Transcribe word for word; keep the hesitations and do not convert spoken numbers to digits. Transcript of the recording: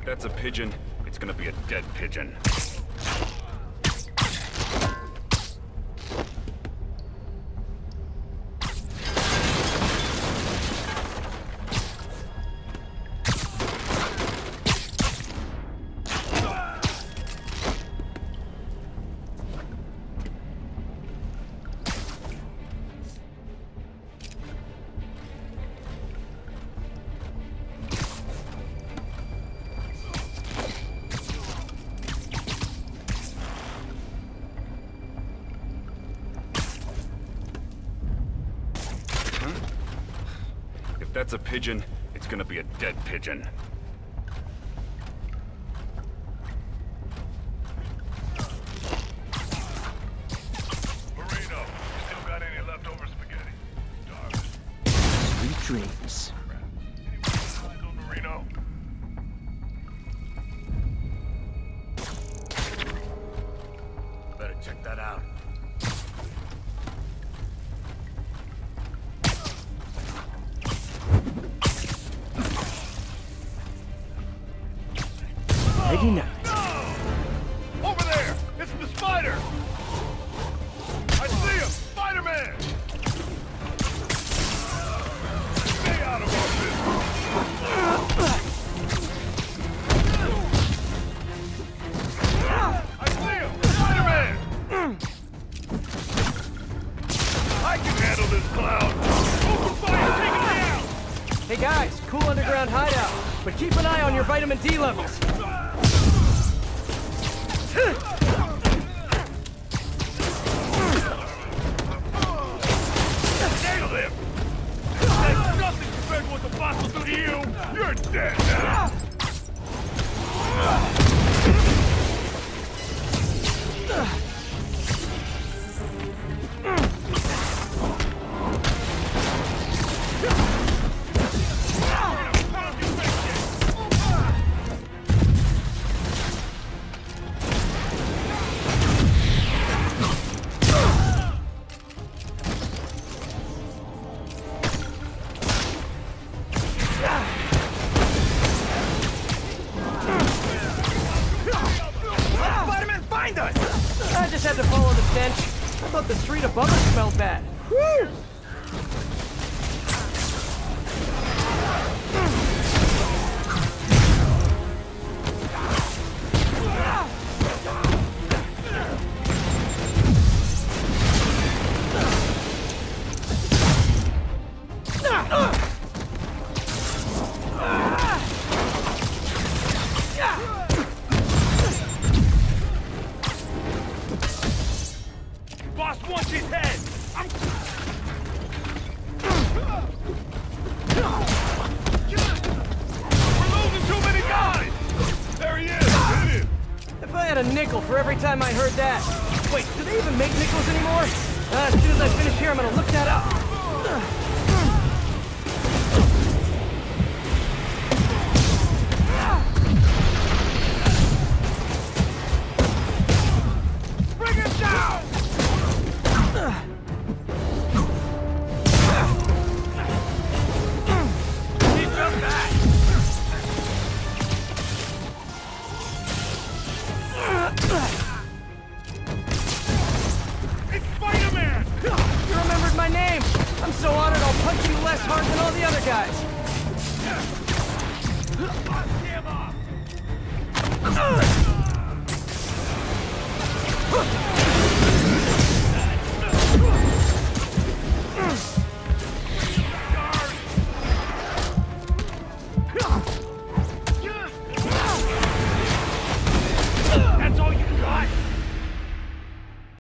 If that's a pigeon, it's gonna be a dead pigeon. If that's a pigeon, it's gonna be a dead pigeon. Marino, still got any leftover spaghetti? Darn. Sweet dreams. Anyone on Marino? Better check that out. Ready now. No! Over there! It's the spider! I see him! Spider-Man! Stay out of our business! I see him! Spider-Man! I can handle this clown! Open fire! Take him down! Hey guys, cool underground hideout, but keep an eye on your vitamin D levels. Nailed him! That's nothing compared to what the boss will do to you! You're dead now! I just had to follow the stench. I thought the street above us smelled bad. Woo! Boss wants his head! I'm... We're losing too many guys! There he is! Hit him! If I had a nickel for every time I heard that. Wait, do they even make nickels anymore? Uh, as soon as I finish here, I'm gonna look that up. Bring him down! He jumped back! It's Spider-Man! You remembered my name! I'm so honored I'll punch you less hard than all the other guys. Give up!